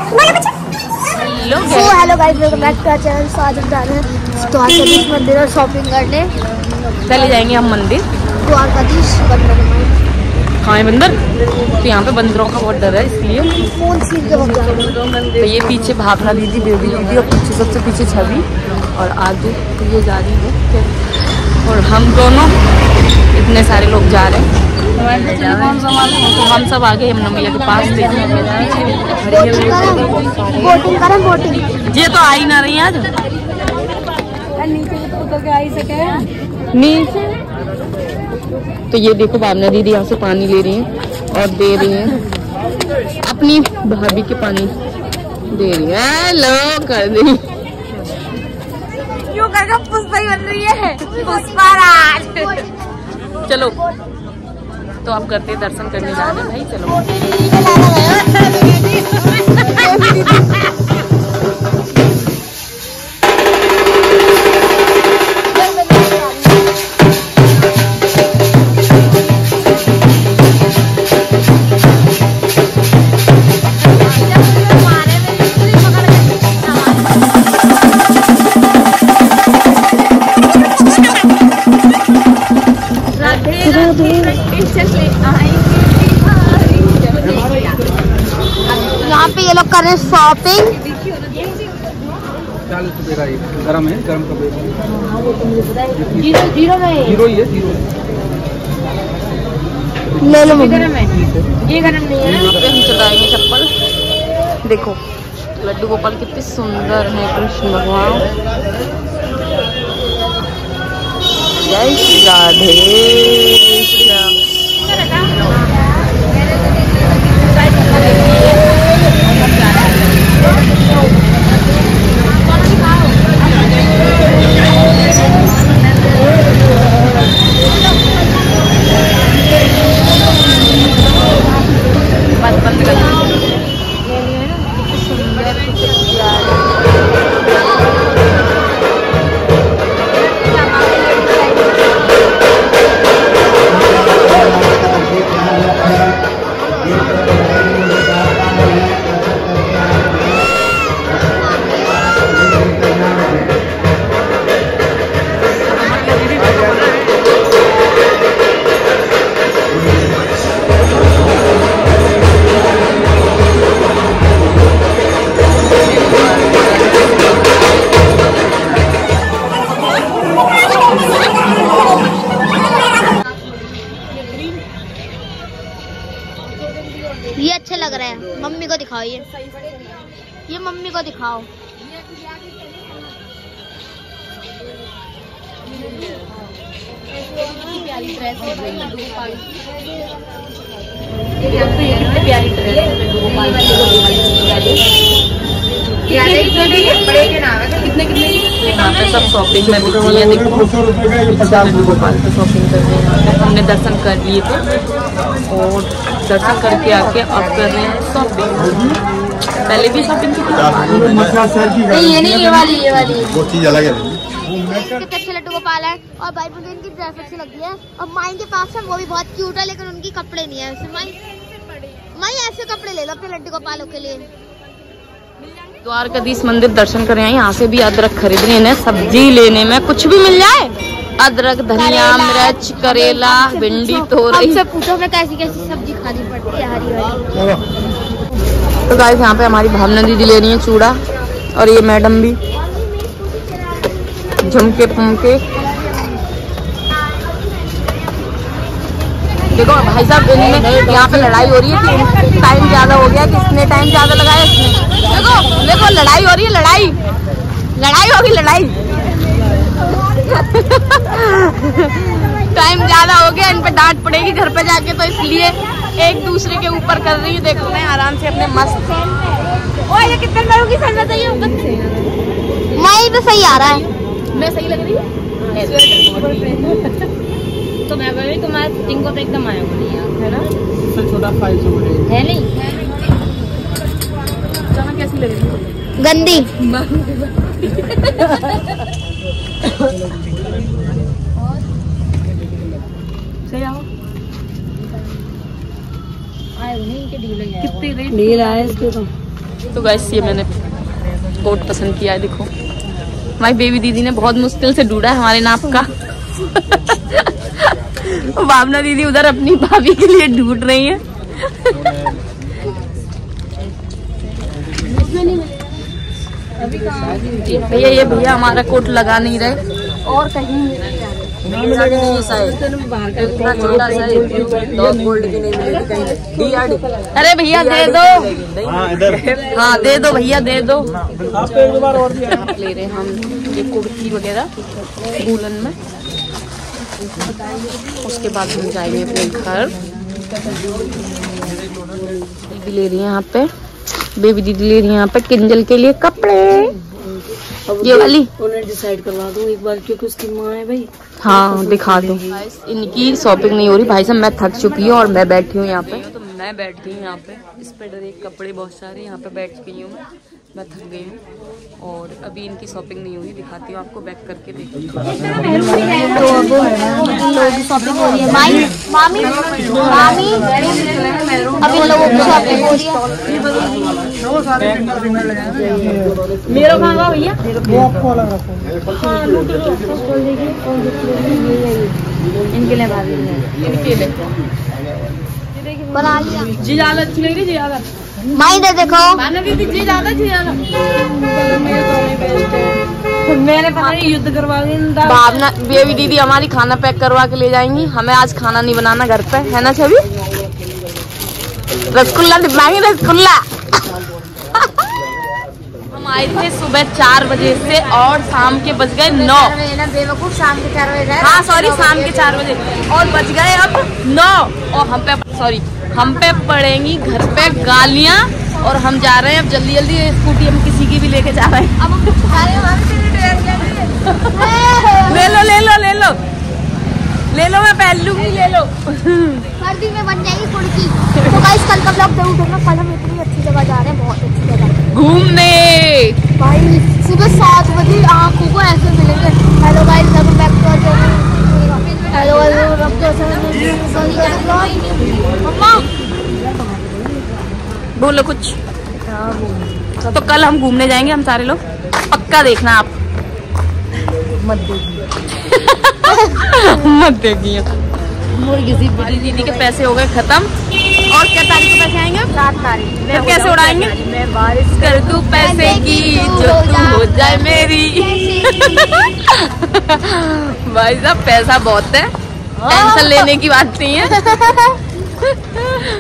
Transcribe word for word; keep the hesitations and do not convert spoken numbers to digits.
Hello guys, welcome back to our channel. तो आज हम जा रहे हैं द्वारकाधीश मंदिर और शॉपिंग करने। चले जाएंगे हम मंदिर द्वारकाधीश बंदर। कहाँ है बंदर? तो यहाँ पे बंदरों का बहुत डर है, इसलिए कौन सी जगह जा रहे हैं? तो ये पीछे भावना दीदी, बेबी दीदी और पीछे सबसे पीछे छवि और आगे तो ये जा रही है और हम दोनों इतने सारे लोग जा रहे हैं। तो हम सब आगे यमुना मैया के पास थे। बोटिंग करें, बोटिंग। ये तो आ ही ना रही है आज। नीचे तो उतर के आ ही सके नीचे। तो ये देखो भावना दीदी यहाँ से पानी ले रही हैं और दे रही हैं अपनी भाभी के पानी दे रही है। हेलो कर दी क्यों कर पुष्पा ही बन रही है पुष्पाराज। चलो तो आप करते दर्शन करने जा रहे हैं भाई। चलो यहाँ पे ये लोग कर रहे हैं शॉपिंग। चालीस रुपए का एक गरम है, गरम का जीरो जीरो में जीरो ही है, जीरो ले लो। गरम है, ये गरम नहीं है। यहाँ पे हम चलाएंगे चप्पल। देखो लड्डू गोपाल कितने सुंदर है, कृष्ण भगवान। जय श्री राधे श्री राम। बस बंद कर ये अच्छे लग रहे हैं। मम्मी को दिखाओ, ये ये मम्मी को दिखाओ। प्यारी ड्रेस है प्यारी कितने कितने यहाँ पे सब शॉपिंग में बिकती है। देखो गोपाल की शॉपिंग कर रहे हैं। हमने दर्शन कर लिए थे और दर्शन करके आके अब कर रहे हैं शॉपिंग। पहले भी शॉपिंग की नहीं, ये नहीं, ये वाली ये वाली वो चीज अलग है। कितने अच्छे लड्डू गोपाल है और भाई मुझे इनकी ड्रेस अच्छी लगती है। और माई के पास है, वो भी बहुत क्यूट है, लेकिन उनकी कपड़े नहीं है। माई माई ऐसे कपड़े ले लो अपने लड्डू गोपालों के लिए। द्वारकाधीश मंदिर दर्शन कर रहे हैं। यहाँ से भी अदरक खरीदने में, सब्जी लेने में, कुछ भी मिल जाए। अदरक, धनिया, मिर्च, करेला, भिंडी, तोरई। हमसे पूछो हमें कैसी कैसी सब्जी खानी पड़ती है, हरी हरी। तो गाइस यहाँ पे हमारी भावना दीदी ले रही है चूड़ा और ये मैडम भी झुमके पुमके। देखो भाई साहब इनमें यहाँ पे लड़ाई हो रही है कि टाइम ज्यादा हो गया, किसने टाइम ज्यादा लगाया इसमें। देखो देखो लड़ाई हो रही है, लड़ाई लड़ाई होगी लड़ाई। टाइम ज्यादा हो गया, इन पे डांट पड़ेगी घर पे जाके, तो इसलिए एक दूसरे के ऊपर कर रही है। देखो मैं आराम से अपने मस्त। ओए ये कितने लोगों की करना चाहिए? माई तो सही आ रहा है। मैं सही लग रही है तो मैं बोली तुम्हारे फिटिंग को तो एकदम आया है ना। छोटा फाइल है नहीं कैसी लग रही है? गंदी। सही आओ। आए उन्हीं के डील है। कितनी रेट डील आए इसके तो तो गाइस ये मैंने कोट पसंद किया है, देखो हमारी बेबी दीदी ने बहुत मुश्किल से ढूंढा है हमारे नाप का। भावना दीदी उधर अपनी भाभी के लिए ढूंढ रही है। भैया ये भैया हमारा कोट लगा नहीं रहे और कहीं अरे भैया दे दो, हाँ दे दो भैया दे दो। ले रहे हम ये कुर्ती वगैरह दुल्हन में, उसके बाद हम जाएंगे अपने घर। दीदी ले रही है यहाँ पे, बेबी दीदी ले रही है यहाँ पे किंजल के लिए कपड़े, ये वाली उन्हें डिसाइड करवा दूं एक बार क्योंकि उसकी माँ है भाई। हाँ दिखा दो। इनकी शॉपिंग नहीं हो रही भाई साहब, मैं थक चुकी हूँ और मैं बैठी हूँ यहाँ पे। तो मैं बैठ गई हूँ यहाँ पे, इस पे डरे कपड़े बहुत सारे यहाँ पे बैठ गई हूँ, मैं थक गई हूँ और अभी इनकी शॉपिंग नहीं हुई, दिखाती हूँ आपको बैक करके देखो। तो अब इन लोगों की शॉपिंग हो रही है, माई मामी मामी अब इन लोगों की शॉपिंग हो रही है। मेरा खाना भैया इनके लिए भाभी इनके लिए बना लिया। जी ज्यादा अच्छी लग रही, जी ज्यादा माई दे देखो, माना दीदी जी ज्यादा जी ज्यादा मेरे पता नहीं युद्ध करवा के भावना बेबी दीदी हमारी खाना पैक करवा के ले जाएंगी, हमें आज खाना नहीं बनाना घर पे, है ना छवि? रसगुल्ला दिखाएंगे, रसगुल्ला। हम आए थे सुबह चार बजे से और शाम के बज गए नौ। बेवकूफ, शाम के चार बजे। हाँ सॉरी शाम के चार बजे और बज गए अब नौ और हम पे सॉरी हम पे पड़ेंगी घर पे गालियाँ और हम जा रहे हैं अब जल्दी जल्दी। स्कूटी हम किसी की भी लेके जा रहे हैं। अब ले लो ले लो ले लो ले लो, मैं पहन लूंगी, ले लो। सर्दी में बन जाएगी कुर्ती। तो गाइस कल का ब्लॉग जरूर देखना, कल हम इतनी अच्छी जगह जा रहे हैं, बहुत अच्छी जगह घूमने। भाई सुबह सात बजे आंखों को ऐसे मिलेंगे। Hello guys, welcome back to our channel. Hello मम्मा बोलो कुछ। तो कल हम घूमने जाएंगे हम सारे लोग, पक्का देखना आप। मत देखिए मत देखिए। हमारी दीदी के पैसे हो गए खत्म और क्या तारीख के पैसे आएंगे? सात तारीख। फिर कैसे उड़ाएंगे? मैं बारिश कर तू पैसे की जो तू हो जाए मेरी। भाई साहब पैसा बहुत है, टेंशन लेने की बात नहीं है।